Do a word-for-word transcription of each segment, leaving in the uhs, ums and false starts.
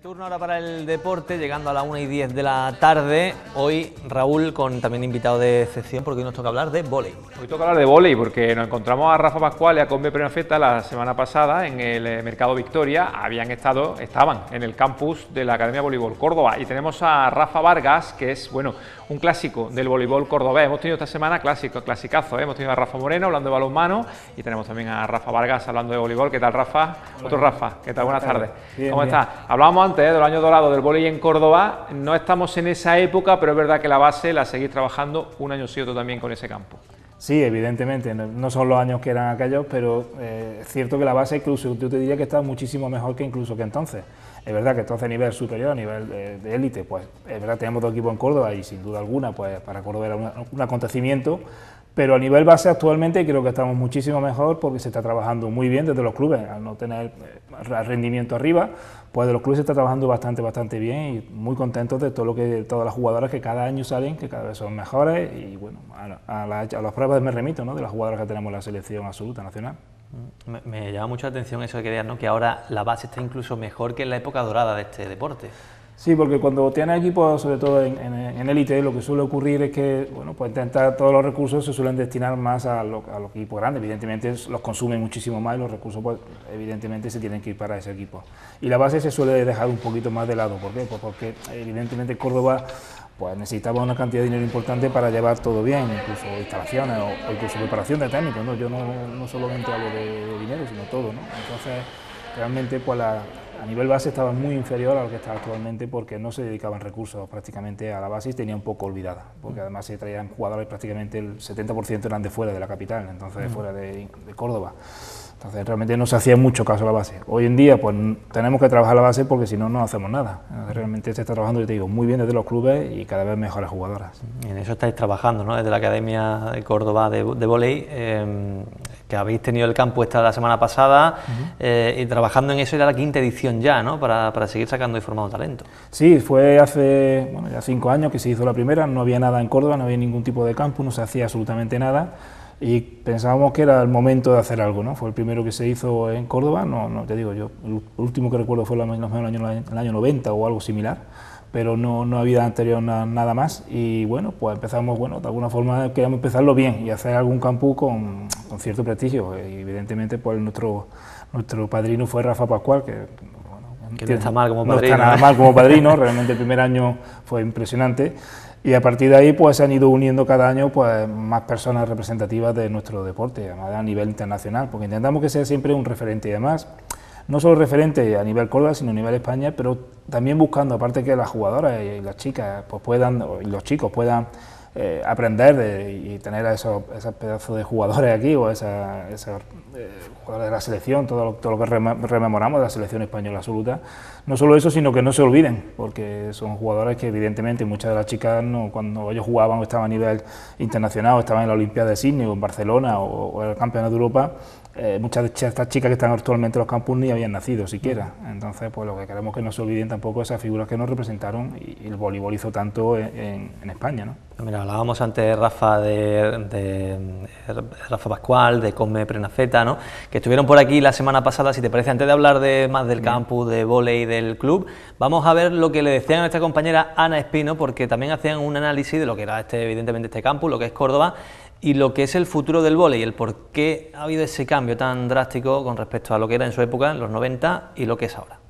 Turno ahora para el deporte, llegando a las una y diez de la tarde. Hoy Raúl con también invitado de excepción, porque hoy nos toca hablar de vóley. Hoy toca hablar de vóley porque nos encontramos a Rafa Pascual y a Cosme Prenafeta la semana pasada en el Mercado Victoria. Habían estado, estaban en el campus de la Academia Voleibol Córdoba y tenemos a Rafa Vargas, que es, bueno, un clásico del voleibol cordobés. Hemos tenido esta semana clásico, clasicazo, ¿eh? Hemos tenido a Rafa Moreno hablando de balonmano y tenemos también a Rafa Vargas hablando de voleibol. ¿Qué tal, Rafa? Hola. Otro Rafa, ¿qué tal? Buenas tardes. Bien, ¿cómo bien. estás? Hablábamos antes ¿eh? del año dorado del vóley en Córdoba. No estamos en esa época, pero es verdad que la base la seguís trabajando un año sí otro también con ese campo. Sí, evidentemente, no, no son los años que eran aquellos, pero eh, es cierto que la base incluso, yo te diría que está muchísimo mejor que incluso que entonces. Es verdad que entonces a nivel superior, a nivel de élite, pues es verdad tenemos dos equipos en Córdoba y sin duda alguna, pues para Córdoba era un, un acontecimiento, pero a nivel base actualmente creo que estamos muchísimo mejor porque se está trabajando muy bien desde los clubes, al no tener eh, rendimiento arriba, pues de los clubes se está trabajando bastante, bastante bien y muy contentos de todo lo que todas las jugadoras que cada año salen, que cada vez son mejores y bueno, a, a, la, a las pruebas me remito, ¿no?, de las jugadoras que tenemos en la selección absoluta nacional. Me, me llama mucho la atención eso que querías, ¿no?, que ahora la base está incluso mejor que en la época dorada de este deporte. Sí, porque cuando tienes equipos, sobre todo en, en, en élite, lo que suele ocurrir es que, bueno, pues intentar todos los recursos se suelen destinar más a, lo, a los equipos grandes, evidentemente los consumen muchísimo más y los recursos, pues, evidentemente se tienen que ir para ese equipo. Y la base se suele dejar un poquito más de lado, ¿por qué? Pues porque evidentemente Córdoba pues necesitaba una cantidad de dinero importante para llevar todo bien, incluso instalaciones o, o incluso preparación de técnicos, ¿no? Yo no, no solamente hablo de, de dinero, sino todo, ¿no? Entonces, realmente, pues la... a nivel base estaba muy inferior a lo que está actualmente porque no se dedicaban recursos prácticamente a la base y tenía un poco olvidada, porque además se traían jugadores prácticamente el setenta por ciento eran de fuera de la capital, entonces de fuera de, de Córdoba. Entonces realmente no se hacía mucho caso a la base. Hoy en día pues tenemos que trabajar la base porque si no, no hacemos nada. Entonces, realmente se está trabajando, yo te digo, muy bien desde los clubes y cada vez mejores jugadoras. Y en eso estáis trabajando, ¿no?, desde la Academia de Córdoba de, de vóley, eh, que habéis tenido el campo esta la semana pasada, uh-huh. eh, y trabajando en eso era la quinta edición ya, ¿no?, para, para seguir sacando y formando talento. Sí, fue hace bueno, ya cinco años que se hizo la primera, no había nada en Córdoba, no había ningún tipo de campo, no se hacía absolutamente nada. Y pensábamos que era el momento de hacer algo, ¿no? Fue el primero que se hizo en Córdoba, no, no te digo yo, el último que recuerdo fue el año, el año noventa o algo similar, pero no, no había anterior na, nada más y bueno, pues empezamos, bueno, de alguna forma queríamos empezarlo bien y hacer algún campus con, con cierto prestigio, y evidentemente pues nuestro, nuestro padrino fue Rafa Pascual, que, bueno, que no está mal como padrino. No está nada mal como padrino, realmente el primer año fue impresionante. Y a partir de ahí pues se han ido uniendo cada año pues más personas representativas de nuestro deporte, además a nivel internacional, porque intentamos que sea siempre un referente y además no solo referente a nivel Córdoba, sino a nivel España, pero también buscando, aparte que las jugadoras y las chicas pues puedan, y los chicos puedan eh, aprender de, y tener a esos, esos pedazos de jugadores aquí o esa, esa eh, jugadores de la selección, todo lo, todo lo que rememoramos de la selección española absoluta. No solo eso, sino que no se olviden, porque son jugadores que evidentemente muchas de las chicas no, cuando ellos jugaban o estaban a nivel internacional, o estaban en la Olimpiada de Sydney o en Barcelona o, o en el Campeonato de Europa, eh, muchas de estas chicas que están actualmente en los campus ni habían nacido siquiera. Entonces, pues lo que queremos es que no se olviden tampoco esas figuras que nos representaron y, y el voleibol hizo tanto en, en, en España, ¿no? Mira, hablábamos antes, Rafa, de, de, de Rafa Pascual, de Cosme Prenafeta, ¿no?, que estuvieron por aquí la semana pasada. Si te parece, antes de hablar de más del campus, de vóley, del club, vamos a ver lo que le decían a nuestra compañera Ana Espino, porque también hacían un análisis de lo que era este, evidentemente este campus, lo que es Córdoba, y lo que es el futuro del vóley, el por qué ha habido ese cambio tan drástico con respecto a lo que era en su época, en los noventa, y lo que es ahora.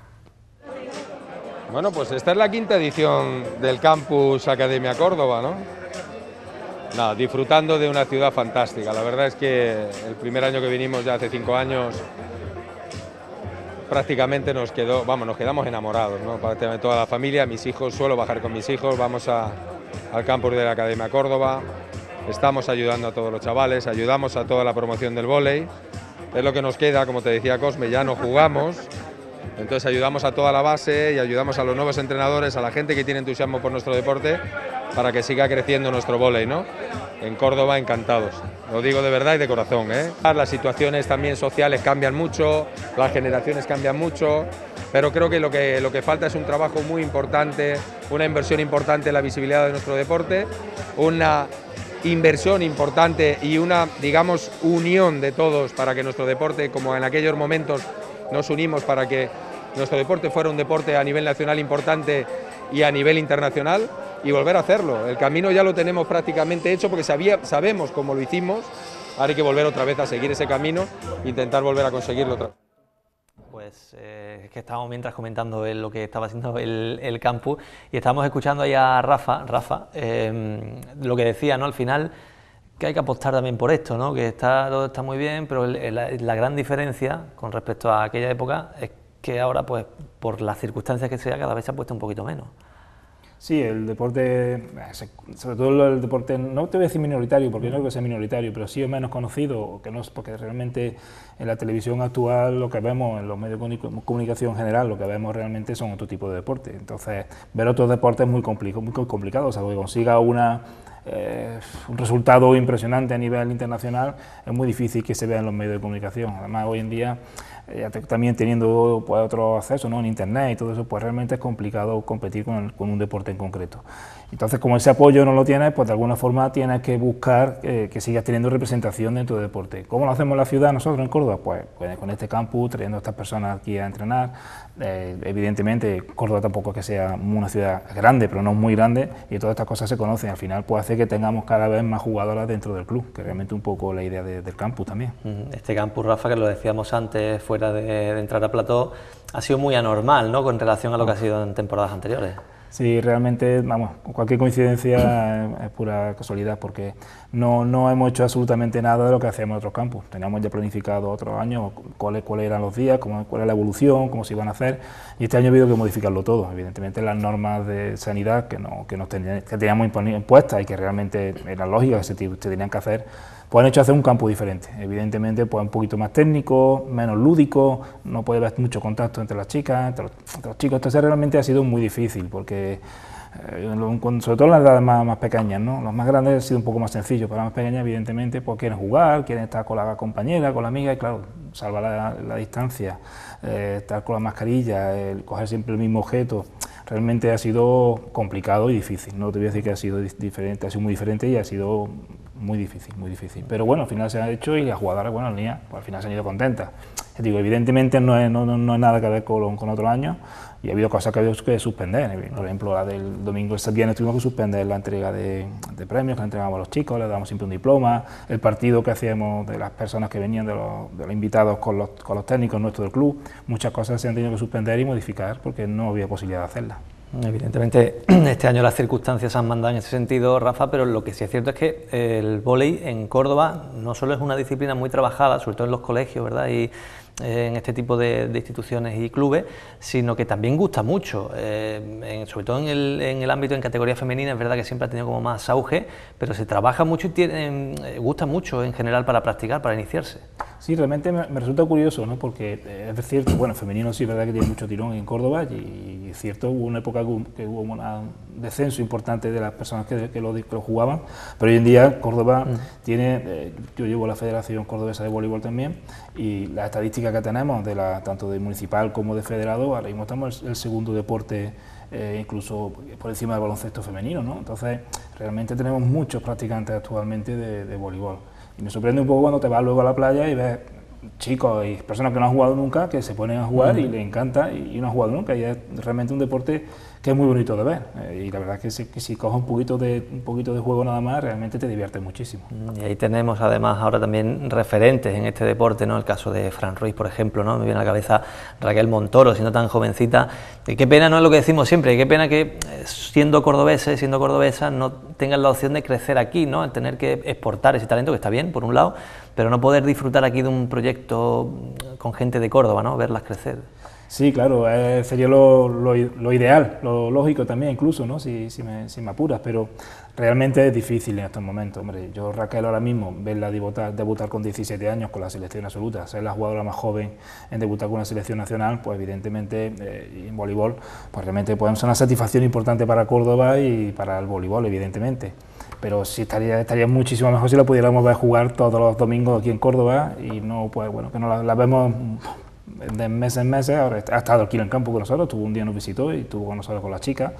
Bueno, pues esta es la quinta edición del Campus Academia Córdoba, ¿no? Nada, disfrutando de una ciudad fantástica. La verdad es que el primer año que vinimos, ya hace cinco años, prácticamente nos quedó, vamos, nos quedamos enamorados, ¿no? Prácticamente toda la familia, mis hijos, suelo bajar con mis hijos, vamos a, al campus de la Academia Córdoba, estamos ayudando a todos los chavales, ayudamos a toda la promoción del vóley, es lo que nos queda, como te decía Cosme, ya no jugamos. Entonces ayudamos a toda la base y ayudamos a los nuevos entrenadores, a la gente que tiene entusiasmo por nuestro deporte, para que siga creciendo nuestro vóley, ¿no? En Córdoba, encantados. Lo digo de verdad y de corazón, ¿eh? Las situaciones también sociales cambian mucho, las generaciones cambian mucho, pero creo que lo que, lo que falta es un trabajo muy importante, una inversión importante en la visibilidad de nuestro deporte, una inversión importante y una, digamos, unión de todos para que nuestro deporte, como en aquellos momentos nos unimos para que nuestro deporte fuera un deporte a nivel nacional importante y a nivel internacional, y volver a hacerlo. El camino ya lo tenemos prácticamente hecho porque sabía, sabemos cómo lo hicimos, ahora hay que volver otra vez a seguir ese camino e intentar volver a conseguirlo otra vez. Pues eh, es que estábamos mientras comentando el, lo que estaba haciendo el, el campus y estábamos escuchando ahí a Rafa, Rafa eh, lo que decía, ¿no? Al final que hay que apostar también por esto, ¿no? Que está, todo está muy bien, pero el, la, la gran diferencia con respecto a aquella época es que ahora, pues, por las circunstancias que sea, cada vez se ha puesto un poquito menos. Sí, el deporte, sobre todo el deporte, no te voy a decir minoritario, porque no creo que sea minoritario, pero sí o menos conocido, que no, porque realmente en la televisión actual lo que vemos, en los medios de comunicación en general, lo que vemos realmente son otro tipo de deporte. Entonces, ver otros deportes es muy complicado, muy complicado, o sea, que consiga una, eh, un resultado impresionante a nivel internacional, es muy difícil que se vea en los medios de comunicación. Además, hoy en día, Eh, también teniendo pues, otro acceso, ¿no? En internet y todo eso, pues realmente es complicado competir con, el, con un deporte en concreto. Entonces, como ese apoyo no lo tienes, pues de alguna forma tienes que buscar eh, que sigas teniendo representación dentro del deporte. ¿Cómo lo hacemos en la ciudad nosotros en Córdoba? Pues, pues con este campus, trayendo a estas personas aquí a entrenar. Eh, evidentemente, Córdoba tampoco es que sea una ciudad grande, pero no muy grande, y todas estas cosas se conocen. Al final, pues hace que tengamos cada vez más jugadoras dentro del club, que es realmente un poco la idea de, del campus también. Este campus, Rafa, que lo decíamos antes, fuera de, de entrar a plató, ha sido muy anormal, ¿no?, con relación a lo que ha sido en temporadas anteriores. Sí, realmente, vamos, cualquier coincidencia es, es pura casualidad, porque no, no hemos hecho absolutamente nada de lo que hacíamos en otros campus. Teníamos ya planificado otros años cuáles cuáles eran los días, cómo, cuál era la evolución, cómo se iban a hacer, y este año ha habido que modificarlo todo. Evidentemente las normas de sanidad que, no, que, nos tenían, que teníamos impuestas y que realmente eran lógicas, que se, se tenían que hacer, pues han hecho hacer un campo diferente. Evidentemente, pues un poquito más técnico, menos lúdico, no puede haber mucho contacto entre las chicas, entre los, entre los chicos. Entonces realmente ha sido muy difícil, porque eh, sobre todo en las edades más, más pequeñas, ¿no? Los más grandes ha sido un poco más sencillo, pero las más pequeñas evidentemente pues quieren jugar, quieren estar con la compañera, con la amiga, y claro, salvar la, la distancia, eh, estar con la mascarilla, el coger siempre el mismo objeto, realmente ha sido complicado y difícil. No te voy a decir que ha sido diferente, ha sido muy diferente y ha sido muy difícil, muy difícil. Pero bueno, al final se ha hecho y las jugadoras, bueno, las niñas, pues al final se han ido contentas. Ya digo, evidentemente no es, no, no, no es nada que ver con, con otros años, y ha habido cosas que ha habido que suspender. Por ejemplo, la del domingo, este viernes tuvimos que suspender la entrega de, de premios que le entregábamos a los chicos, les damos siempre un diploma, el partido que hacíamos de las personas que venían, de los, de los invitados con los, con los técnicos nuestros del club, muchas cosas se han tenido que suspender y modificar porque no había posibilidad de hacerlas. Evidentemente, este año las circunstancias han mandado en ese sentido, Rafa, pero lo que sí es cierto es que el vóley en Córdoba no solo es una disciplina muy trabajada, sobre todo en los colegios, ¿verdad?, y eh, en este tipo de, de instituciones y clubes, sino que también gusta mucho, eh, en, sobre todo en el, en el ámbito en categoría femenina. Es verdad que siempre ha tenido como más auge, pero se trabaja mucho y tiene, eh, gusta mucho en general para practicar, para iniciarse. Sí, realmente me, me resulta curioso, ¿no?, porque eh, es cierto, bueno, femenino sí es verdad que tiene mucho tirón en Córdoba, y, y es cierto, hubo una época que hubo un descenso importante de las personas que, que, lo, que lo jugaban, pero hoy en día Córdoba mm. tiene, eh, yo llevo la Federación Cordobesa de Voleibol también, y la estadística que tenemos, de la, tanto de municipal como de federado, ahora mismo estamos el, el segundo deporte, eh, incluso por encima del baloncesto femenino, ¿no? Entonces realmente tenemos muchos practicantes actualmente de, de voleibol, y me sorprende un poco cuando te vas luego a la playa y ves chicos y personas que no han jugado nunca, que se ponen a jugar mm. y les encanta, y, y no han jugado nunca, y es realmente un deporte que es muy bonito de ver, eh, y la verdad es que si, que si coges un poquito, de, un poquito de juego nada más, realmente te diviertes muchísimo. Y ahí tenemos además ahora también referentes en este deporte, ¿no? El caso de Fran Ruiz, por ejemplo, ¿no? Me viene a la cabeza Raquel Montoro, siendo tan jovencita. Y qué pena, no es lo que decimos siempre, qué pena que siendo cordobeses, siendo cordobesas, no tengan la opción de crecer aquí, ¿no? El tener que exportar ese talento, que está bien, por un lado, pero no poder disfrutar aquí de un proyecto con gente de Córdoba, ¿no? Verlas crecer. Sí, claro, eh, sería lo, lo, lo ideal, lo lógico también incluso, ¿no?, si, si, me, si me apuras, pero realmente es difícil en estos momentos. Hombre, yo, Raquel, ahora mismo, verla debutar, debutar con diecisiete años con la selección absoluta, ser la jugadora más joven en debutar con una selección nacional, pues evidentemente eh, en voleibol, pues realmente puede ser una satisfacción importante para Córdoba y para el voleibol, evidentemente. Pero sí estaría, estaría muchísimo mejor si la pudiéramos ver jugar todos los domingos aquí en Córdoba, y no, pues bueno, que no la, la vemos de meses en meses. Ahora ha estado aquí en el campo con nosotros, tuvo un día nos visitó y estuvo con nosotros con las chicas,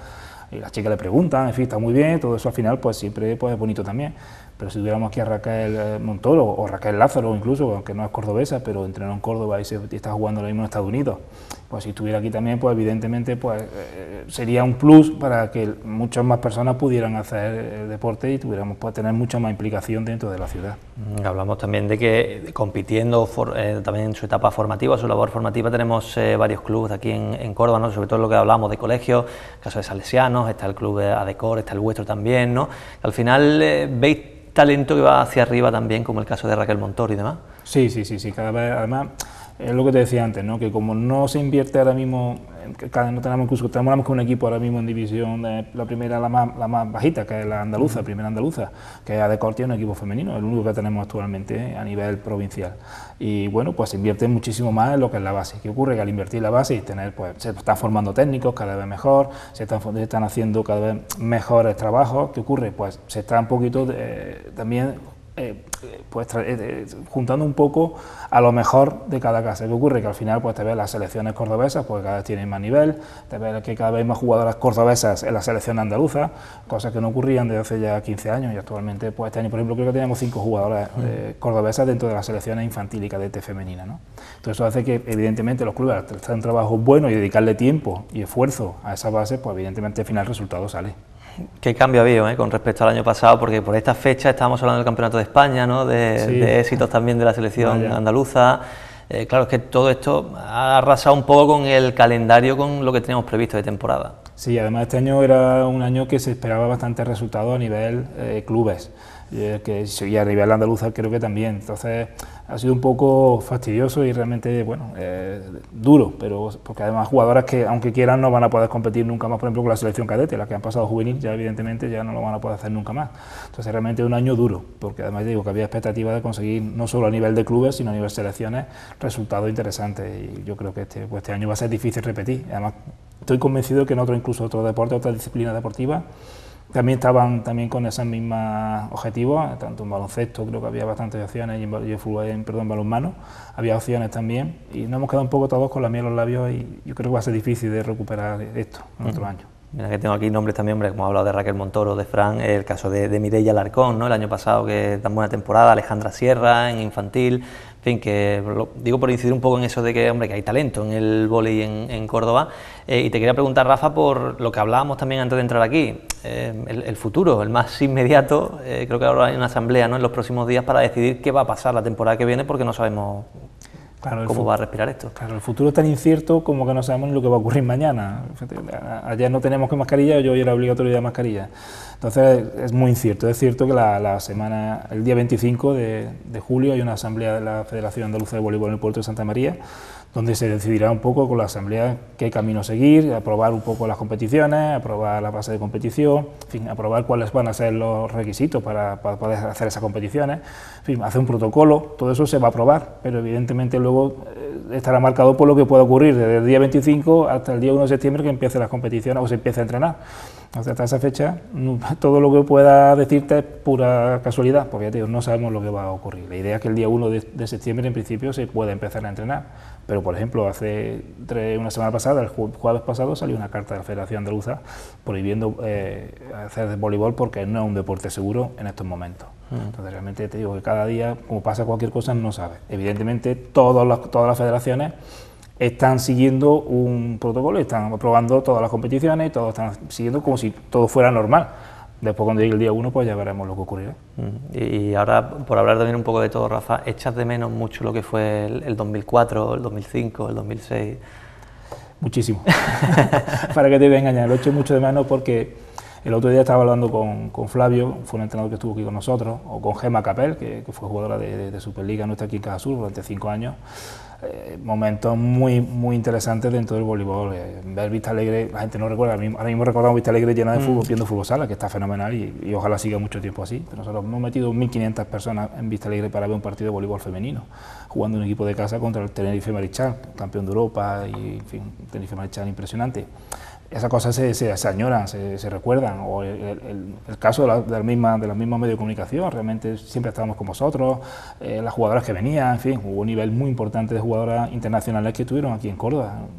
y las chicas le preguntan, en fin, está muy bien, todo eso al final pues siempre pues, es bonito también. Pero si tuviéramos aquí a Raquel Montoro o Raquel Lázaro incluso, aunque no es cordobesa, pero entrenó en Córdoba y, se, y está jugando ahora mismo en Estados Unidos, pues si estuviera aquí también, pues evidentemente pues, eh, sería un plus para que muchas más personas pudieran hacer el deporte y tuviéramos pues, tener mucha más implicación dentro de la ciudad. Hablamos también de que compitiendo for, eh, también en su etapa formativa, su labor formativa, tenemos eh, varios clubes aquí en, en Córdoba, ¿no? Sobre todo lo que hablamos de colegios, caso de Salesianos, está el club de Adecor, está el vuestro también, ¿no? Al final eh, veis talento que va hacia arriba también, como el caso de Raquel Montoro y demás. Sí, sí, sí, sí, cada vez, además, es lo que te decía antes, ¿no? Que como no se invierte ahora mismo, cada, no tenemos incluso, tenemos un equipo ahora mismo en división, eh, la primera, la más, la más bajita, que es la andaluza, uh-huh. primera andaluza, que es Adecor, tiene un equipo femenino, el único que tenemos actualmente a nivel provincial. Y bueno, pues se invierte muchísimo más en lo que es la base. ¿Qué ocurre? Que al invertir la base y tener, pues se están formando técnicos cada vez mejor, se están, se están haciendo cada vez mejores trabajos. ¿Qué ocurre? Pues se está un poquito eh, también Eh, pues eh, juntando un poco a lo mejor de cada casa. ¿Qué ocurre? Que al final pues te ves las selecciones cordobesas, pues cada vez tienen más nivel, te ves que cada vez hay más jugadoras cordobesas en la selección andaluza, cosas que no ocurrían desde hace ya quince años, y actualmente pues este año por ejemplo creo que tenemos cinco jugadoras eh, cordobesas dentro de las selecciones infantil y cadete femenina, ¿no? Entonces eso hace que evidentemente los clubes al hacer un trabajo bueno y dedicarle tiempo y esfuerzo a esa base, pues evidentemente al final el resultado sale. ¿Qué cambio ha habido eh, con respecto al año pasado? Porque por esta fecha estábamos hablando del Campeonato de España, ¿no? de, sí. de éxitos también de la selección Vaya. andaluza. Eh, claro, es que todo esto ha arrasado un poco con el calendario, con lo que teníamos previsto de temporada. Sí, además este año era un año que se esperaba bastantes resultados a nivel eh, clubes, eh, que, y a nivel andaluza creo que también. Entonces ha sido un poco fastidioso y realmente, bueno, eh, duro, pero porque además jugadoras que aunque quieran no van a poder competir nunca más, por ejemplo con la selección cadete, las que han pasado juvenil ya evidentemente ya no lo van a poder hacer nunca más. Entonces realmente es un año duro, porque además digo que había expectativa de conseguir no solo a nivel de clubes, sino a nivel de selecciones, resultados interesantes, y yo creo que este, pues este año va a ser difícil repetir. Además estoy convencido de que en otros, incluso otros deportes, otras disciplinas deportivas, también estaban también con esos mismos objetivos, tanto en baloncesto creo que había bastantes opciones, y en, en, fútbol, en, perdón, en balonmano había opciones también, y nos hemos quedado un poco todos con la miel en los labios, y yo creo que va a ser difícil de recuperar esto en otros años. Mira que tengo aquí nombres también, hombre, como he hablado de Raquel Montoro, de Fran, el caso de, de Mireia Alarcón, ¿no? El año pasado, que tan buena temporada, Alejandra Sierra en infantil, en fin, que lo digo por incidir un poco en eso de que, hombre, que hay talento en el vóley en, en Córdoba, eh, y te quería preguntar, Rafa, por lo que hablábamos también antes de entrar aquí, eh, el, el futuro, el más inmediato, eh, creo que ahora hay una asamblea, ¿no?, en los próximos días para decidir qué va a pasar la temporada que viene, porque no sabemos Claro, ¿cómo futuro, va a respirar esto? Claro, el futuro es tan incierto como que no sabemos ni lo que va a ocurrir mañana. Ayer no tenemos que mascarilla, hoy era obligatorio de mascarilla. Entonces es muy incierto. Es cierto que la, la semana, el día veinticinco de, de julio hay una asamblea de la Federación Andaluza de Voleibol en el puerto de Santa María, donde se decidirá un poco con la asamblea qué camino seguir, aprobar un poco las competiciones, aprobar la base de competición, en fin, aprobar cuáles van a ser los requisitos para, para poder hacer esas competiciones, en fin, hacer un protocolo, todo eso se va a aprobar, pero evidentemente luego eh, estará marcado por lo que pueda ocurrir desde el día veinticinco hasta el día uno de septiembre, que empiecen las competiciones o se empiece a entrenar. Entonces, hasta esa fecha, todo lo que pueda decirte es pura casualidad, porque ya te digo, no sabemos lo que va a ocurrir. La idea es que el día uno de, de septiembre, en principio, se pueda empezar a entrenar. Pero, por ejemplo, hace tres, una semana pasada, el jueves pasado, salió una carta de la Federación Andaluza prohibiendo eh, hacer voleibol porque no es un deporte seguro en estos momentos. Mm. Entonces, realmente te digo que cada día, como pasa cualquier cosa, no sabes. Evidentemente, todas las, todas las federaciones están siguiendo un protocolo, están aprobando todas las competiciones y todos están siguiendo como si todo fuera normal. Después, cuando llegue el día uno, pues ya veremos lo que ocurrirá. Y ahora, por hablar también un poco de todo, Rafa, ¿echas de menos mucho lo que fue el, el dos mil cuatro, el dos mil cinco, el dos mil seis? Muchísimo. Para que te voy a engañar, lo echo mucho de menos porque el otro día estaba hablando con, con Flavio, fue un entrenador que estuvo aquí con nosotros, o con Gemma Capel, que, que fue jugadora de, de, de Superliga nuestra aquí en Caja Sur durante cinco años. Eh, momentos muy muy interesantes dentro del voleibol, eh, ver Vista Alegre, la gente no recuerda, ahora mismo, ahora mismo recordamos Vista Alegre llena de fútbol, mm. viendo fútbol sala, que está fenomenal y, y ojalá siga mucho tiempo así, pero nosotros hemos metido mil quinientas personas en Vista Alegre para ver un partido de voleibol femenino, jugando un equipo de casa contra el Tenerife Marichal, campeón de Europa, y en fin, Tenerife Marichal impresionante. Esas cosas se, se, se añoran, se, se recuerdan, o el, el, el caso de, la, de, la misma, de los mismos medios de comunicación, realmente siempre estábamos con vosotros, eh, las jugadoras que venían, en fin, hubo un nivel muy importante de jugadoras internacionales que estuvieron aquí en Córdoba,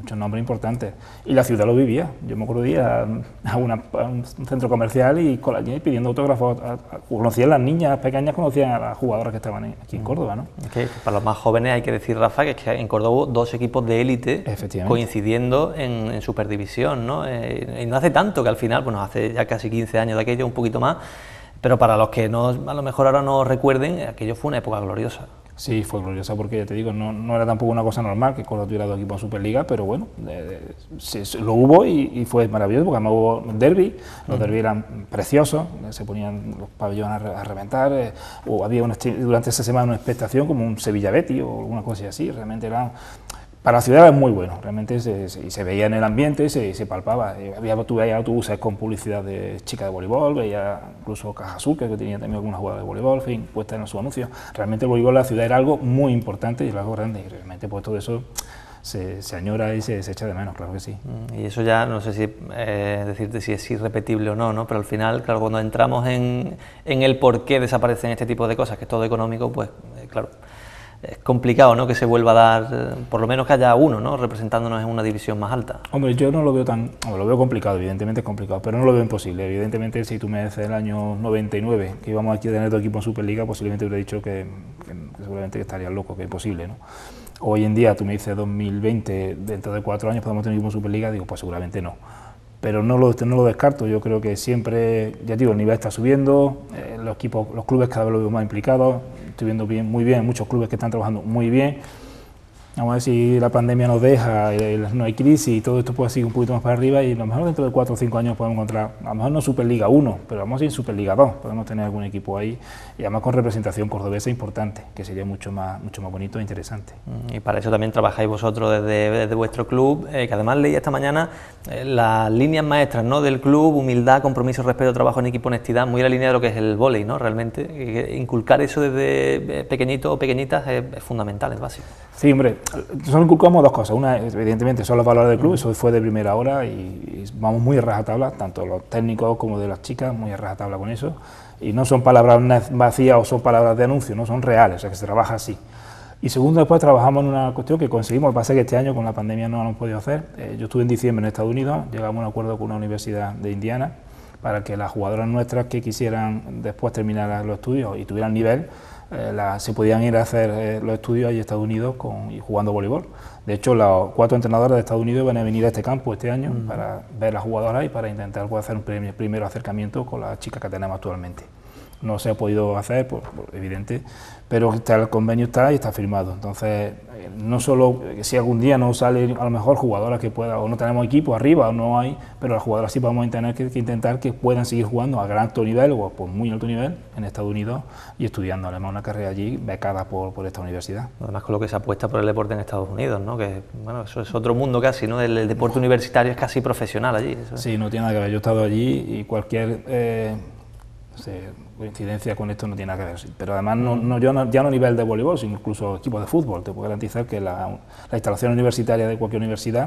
muchos nombres importantes. Y la ciudad lo vivía. Yo me acuerdo de ir a, a, una, a un centro comercial y con la niña pidiendo autógrafos. A, a, conocían las niñas pequeñas, conocían a las jugadoras que estaban aquí en Córdoba, ¿no? Okay. Para los más jóvenes hay que decir, Rafa, que, es que en Córdoba hubo dos equipos de élite coincidiendo en, en Superdivisión, ¿no? Eh, y no hace tanto, que al final, bueno, hace ya casi quince años de aquello, un poquito más, pero para los que no, a lo mejor ahora no recuerden, aquello fue una época gloriosa. Sí, fue gloriosa porque, ya te digo, no, no era tampoco una cosa normal que Córdoba tuviera dos equipos en Superliga, pero bueno, eh, se, se, lo hubo y, y fue maravilloso, porque además hubo un derbi, los derbis eran preciosos, se ponían los pabellones a, re, a reventar, eh, o había una, durante esa semana una expectación como un Sevilla-Betis o alguna cosa así, realmente era... Para la ciudad es muy bueno, realmente se, se, se veía en el ambiente, se, se palpaba. Había, tú veías autobuses con publicidad de chicas de voleibol, veía incluso Caja Azúcar, que tenía también alguna jugada de voleibol, en fin, puesta en su anuncio. Realmente el voleibol en la ciudad era algo muy importante y era algo grande, y realmente pues todo eso se, se añora y se, se echa de menos, claro que sí. Y eso ya, no sé si eh, decirte si es irrepetible o no, ¿no? Pero al final, claro, cuando entramos en, en el por qué desaparecen este tipo de cosas, que es todo económico, pues eh, claro... Es complicado, ¿no?, que se vuelva a dar, por lo menos que haya uno, ¿no?, representándonos en una división más alta. Hombre, yo no lo veo tan, bueno, lo veo complicado, evidentemente es complicado, pero no lo veo imposible. Evidentemente, si tú me dices el año noventa y nueve que íbamos aquí a tener dos equipos en Superliga, posiblemente hubiera dicho que, que, que seguramente estaría loco, que es imposible, ¿no? Hoy en día, tú me dices dos mil veinte, dentro de cuatro años podemos tener un equipo en Superliga, digo, pues seguramente no. Pero no lo, no lo descarto, yo creo que siempre, ya digo, el nivel está subiendo, eh, los equipos, los clubes cada vez los veo más implicados, estoy viendo bien, muy bien, muchos clubes que están trabajando muy bien. Vamos a ver si la pandemia nos deja, el, no hay crisis y todo esto puede seguir un poquito más para arriba y a lo mejor dentro de cuatro o cinco años podemos encontrar, a lo mejor no Superliga uno, pero vamos a ir en Superliga dos, podemos tener algún equipo ahí y además con representación cordobesa importante, que sería mucho más, mucho más bonito e interesante. Y para eso también trabajáis vosotros desde, desde vuestro club, eh, que además leí esta mañana eh, las líneas maestras, ¿no?, del club: humildad, compromiso, respeto, trabajo en equipo, honestidad, muy a la línea de lo que es el vóley, ¿no? Realmente, eh, inculcar eso desde pequeñito o pequeñitas es, es fundamental, es básico. Sí, hombre, solo inculcamos dos cosas. Una, evidentemente, son los valores del club, eso fue de primera hora y, y vamos muy a rajatabla, tanto los técnicos como de las chicas, muy a rajatabla con eso. Y no son palabras vacías o son palabras de anuncio, no son reales, o sea que se trabaja así. Y segundo, después trabajamos en una cuestión que conseguimos, lo que pasa es que este año con la pandemia no lo hemos podido hacer. Eh, yo estuve en diciembre en Estados Unidos, llegamos a un acuerdo con una universidad de Indiana para que las jugadoras nuestras que quisieran después terminar los estudios y tuvieran nivel, Eh, la, se podían ir a hacer eh, los estudios allí en Estados Unidos con, y jugando voleibol. De hecho, los cuatro entrenadores de Estados Unidos van a venir a este campo este año mm. para ver a las jugadoras y para intentar pues, hacer un primer, primer acercamiento con las chicas que tenemos actualmente. No se ha podido hacer, por, por evidente, pero está, el convenio está y está firmado. Entonces, eh, no solo eh, si algún día no sale a lo mejor jugadoras que puedan, o no tenemos equipo arriba, o no hay, pero las jugadoras sí vamos a tener que, que intentar que puedan seguir jugando a gran alto nivel o por muy alto nivel en Estados Unidos y estudiando además una carrera allí becada por, por esta universidad. Además con lo que se apuesta por el deporte en Estados Unidos, ¿no? Que bueno, eso es otro mundo casi, ¿no? El, el deporte universitario es casi profesional allí. Eso es. Sí, no tiene nada que ver. Yo he estado allí y cualquier eh, no sé, coincidencia con esto no tiene nada que ver, pero además no, no, yo no, ya no a nivel de voleibol, sino incluso equipos de fútbol. Te puedo garantizar que la, la instalación universitaria de cualquier universidad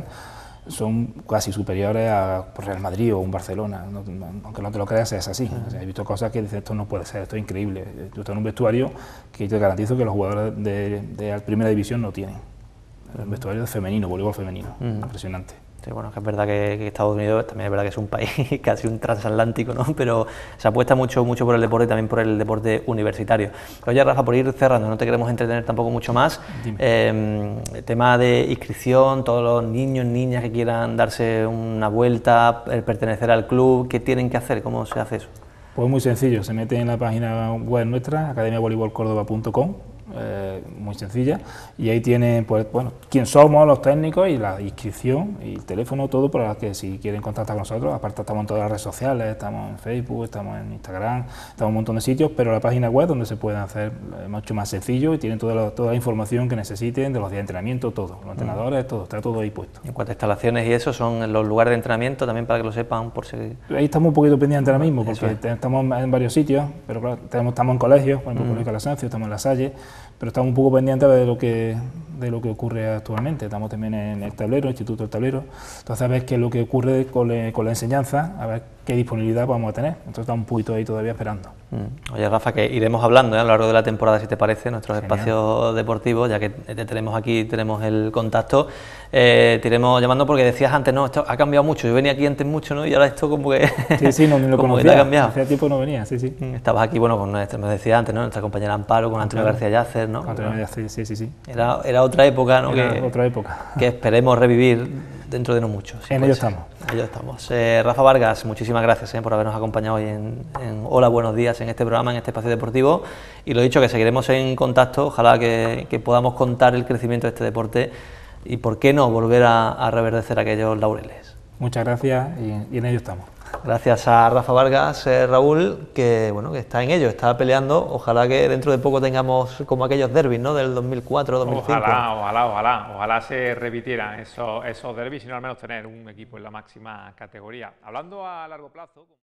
son casi superiores a Real Madrid o un Barcelona, no, no, aunque no te lo creas es así. O sea, he visto cosas que dices, esto no puede ser, esto es increíble. Yo estoy en un vestuario que te garantizo que los jugadores de, de primera división no tienen. El vestuario es femenino, voleibol femenino, mm. impresionante. Sí, bueno, que es verdad que, que Estados Unidos también es verdad que es un país casi un transatlántico, ¿no? Pero se apuesta mucho, mucho por el deporte y también por el deporte universitario. Oye, Rafa, por ir cerrando, no te queremos entretener tampoco mucho más. Eh, el tema de inscripción, todos los niños, niñas que quieran darse una vuelta, pertenecer al club, ¿qué tienen que hacer? ¿Cómo se hace eso? Pues muy sencillo, se mete en la página web nuestra, academia voleibol córdoba punto com. Eh, muy sencilla, y ahí tienen pues bueno quién somos los técnicos y la inscripción y el teléfono, todo para que si quieren contactar con nosotros. Aparte estamos en todas las redes sociales, estamos en Facebook, estamos en Instagram, estamos en un montón de sitios, pero la página web donde se pueden hacer eh, mucho más sencillo y tienen toda la, toda la información que necesiten de los días de entrenamiento, todo, los entrenadores, todo, está todo ahí puesto. En cuanto a instalaciones y eso, son los lugares de entrenamiento también para que lo sepan por si... Ahí estamos un poquito pendientes ahora mismo porque estamos en varios sitios, pero claro, tenemos, estamos en colegios, por ejemplo, mm. Colegio Calasancio, estamos en La Salle, pero estamos un poco pendientes de lo que de lo que ocurre actualmente. Estamos también en el tablero, Instituto del Tablero, entonces a ver qué es lo que ocurre con, le, con la enseñanza, a ver qué disponibilidad vamos a tener. Entonces estamos un poquito ahí todavía esperando. Mm. Oye, Rafa, que iremos hablando ¿eh? a lo largo de la temporada, si te parece, nuestros Genial. espacios deportivos, ya que te tenemos aquí, tenemos el contacto, eh, te iremos llamando porque decías antes, no, esto ha cambiado mucho, yo venía aquí antes mucho, ¿no? Y ahora esto como que... Sí, sí, no, ni lo como conocía, que te ha cambiado. hacía tiempo no venía, sí, sí. Estabas aquí, bueno, con nuestra, me decía antes, ¿no? Nuestra compañera Amparo, con Antonio García Yacer, ¿no? Antonio García, sí, sí, sí. Era, era otra época, ¿no? Era que, otra época. Que esperemos revivir dentro de no mucho. En ello estamos. En ello estamos. Eh, Rafa Vargas, muchísimas gracias eh, por habernos acompañado hoy en, en Hola, buenos días, en este programa, en este espacio deportivo. Y lo dicho, que seguiremos en contacto, ojalá que, que podamos contar el crecimiento de este deporte y, por qué no, volver a, a reverdecer aquellos laureles. Muchas gracias y, y en ello estamos. Gracias a Rafa Vargas, eh, Raúl, que bueno, que está en ello, está peleando. Ojalá que dentro de poco tengamos como aquellos derbis, ¿no? Del dos mil cuatro, dos mil cinco. Ojalá, ojalá, ojalá, ojalá se repitieran esos, esos derbis, sino al menos tener un equipo en la máxima categoría. Hablando a largo plazo.